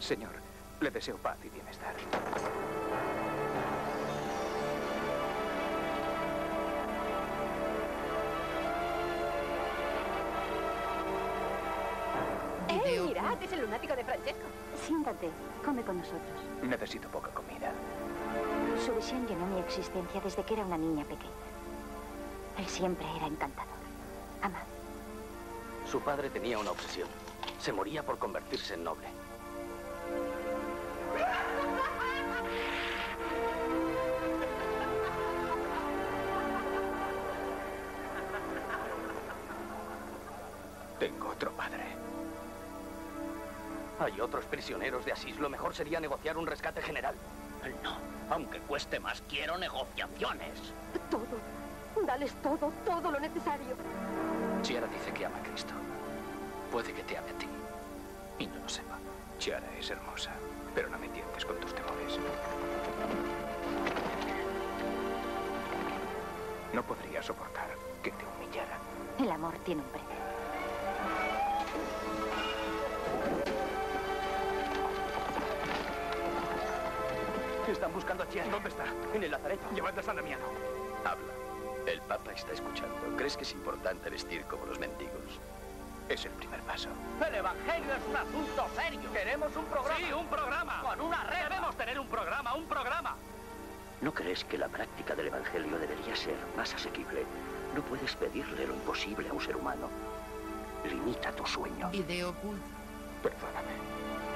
Señor, le deseo paz y bienestar. Mirad, es el lunático de Francesco. Siéntate, come con nosotros. Necesito poca comida. Su visión llenó mi existencia desde que era una niña pequeña. Él siempre era encantador. Amable. Su padre tenía una obsesión. Se moría por convertirse en noble. Tengo otro padre. Hay otros prisioneros de Asís. Lo mejor sería negociar un rescate general. No, aunque cueste más, quiero negociaciones. Todo. Dales todo, todo lo necesario. Chiara dice que ama a Cristo. Puede que te ame a ti y no lo sepa. Chiara es hermosa, pero no me tientes con tus temores. No podría soportar que te humillara. El amor tiene un precio. Están buscando a Chiara. ¿Dónde está? En el lazareto. Llevadla a Damiano. Habla. El Papa está escuchando. ¿Crees que es importante vestir como los mendigos? Es el primer paso. El Evangelio es un asunto serio. Queremos un programa. Sí, un programa. Con una regla. Debemos tener un programa, un programa. ¿No crees que la práctica del Evangelio debería ser más asequible? No puedes pedirle lo imposible a un ser humano. Limita tu sueño. Video oculto. Perdóname.